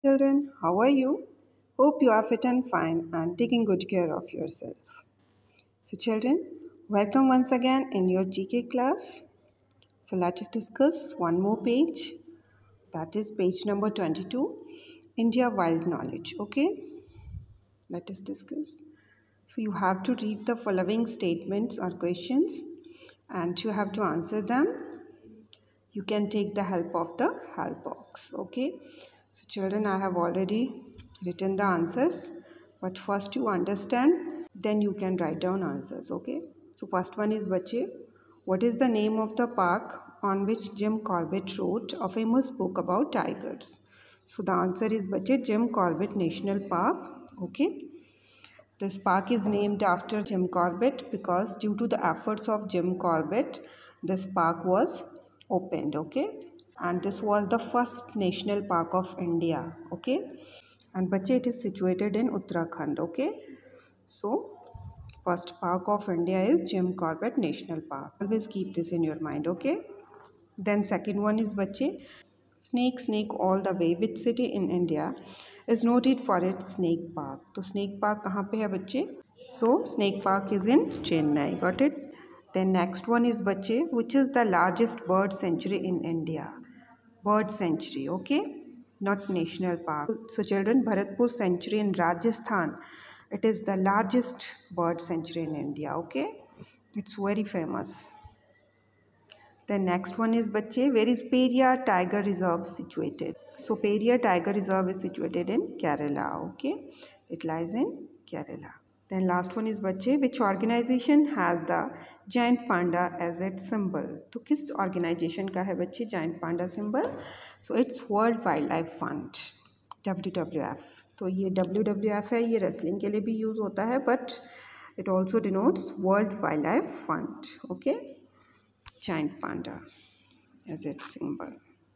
Children, how are you? Hope you are fit and fine and taking good care of yourself. So, children, welcome once again in your GK class. So, let us discuss one more page, that is page number 22, India Wild Knowledge. Okay, let us discuss. So, you have to read the following statements or questions and you have to answer them. You can take the help of the help box. Okay, so children, I have already written the answers, but first you understand, then you can write down answers. Okay, so first one is bache, what is the name of the park on which Jim Corbett wrote a famous book about tigers? So the answer is bache, Jim Corbett National Park. Okay, this park is named after Jim Corbett because due to the efforts of Jim Corbett, this park was opened. Okay, and this was the first national park of India. Okay, and bache, it is situated in Uttarakhand. Okay, so first park of India is Jim Corbett National Park. Always keep this in your mind. Okay, then second one is bache, snake snake all the way, which city in India is noted for its snake park? तो snake park कहाँ पे है बच्चे? So snake park is in Chennai. Got it? Then next one is bache, which is the largest bird sanctuary in India? Bird sanctuary. Okay, not national park. So children, Bharatpur sanctuary in Rajasthan, it is the largest bird sanctuary in India. Okay, it's very famous. The next one is bache, where is Periyar Tiger Reserve situated? So Periyar Tiger Reserve is situated in Kerala. Okay, it lies in Kerala. Then last one is bache, which organization has the giant panda as its symbol? तो किस organization का है बच्चे giant panda symbol? So it's World Wildlife Fund, WWF. तो ये WWF है, ये wrestling के लिए भी यूज़ होता है, but it also denotes World Wildlife Fund. Okay, giant panda as its symbol.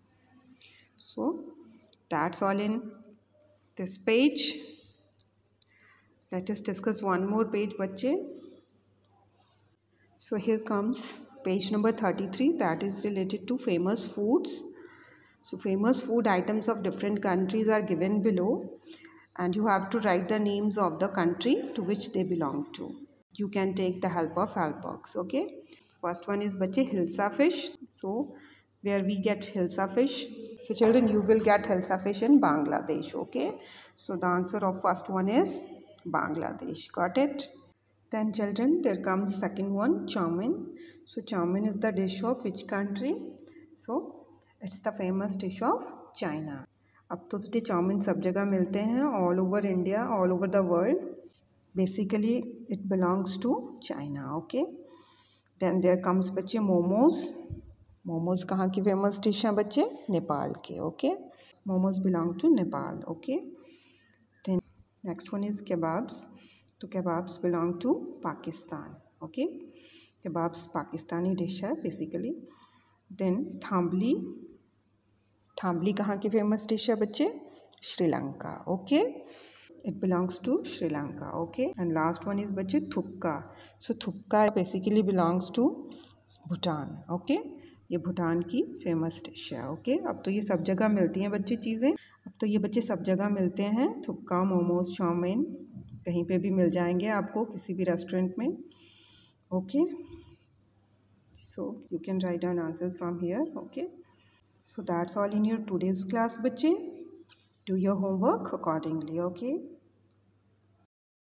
So that's all in this page. Let us discuss one more page, bache. So here comes page number 33, that is related to famous foods. So famous food items of different countries are given below and you have to write the names of the country to which they belong to. You can take the help of help box. Okay, first one is bache, hilsa fish. So where we get hilsa fish? So children, you will get hilsa fish in Bangladesh. Okay, so the answer of first one is Bangladesh. Got it? Then children, there comes second one, chow mein. So chow mein is the dish of which country? So it's the famous dish of China. अब तो बच्चे chowmein सब जगह मिलते हैं, all over India, all over the world. Basically it belongs to China. Okay, then there comes बच्चे मोमोज. मोमोज कहाँ की फेमस डिश हैं बच्चे? नेपाल के. Okay, momos belong to Nepal. Okay, then next one is kebabs. तो kebabs belong to Pakistan. Okay, kebabs Pakistani dish है basically. Then थाम्बली. थाम्बली कहाँ की फेमस डिश है बच्चे? Sri Lanka. Okay, it belongs to Sri Lanka. Okay, and last one is बच्चे थुक्का. So थुक्का basically belongs to Bhutan. Okay, ये भूटान की famous dish है. ओके, अब तो ये सब जगह मिलती हैं बच्चे चीज़ें. अब तो ये बच्चे सब जगह मिलते हैं. थुक्का, मोमोज, चाउमीन कहीं पे भी मिल जाएंगे आपको किसी भी रेस्टोरेंट में. Okay, so you can write down answers from here. Okay, so that's all in your today's class बच्चे. Do your homework accordingly. Okay.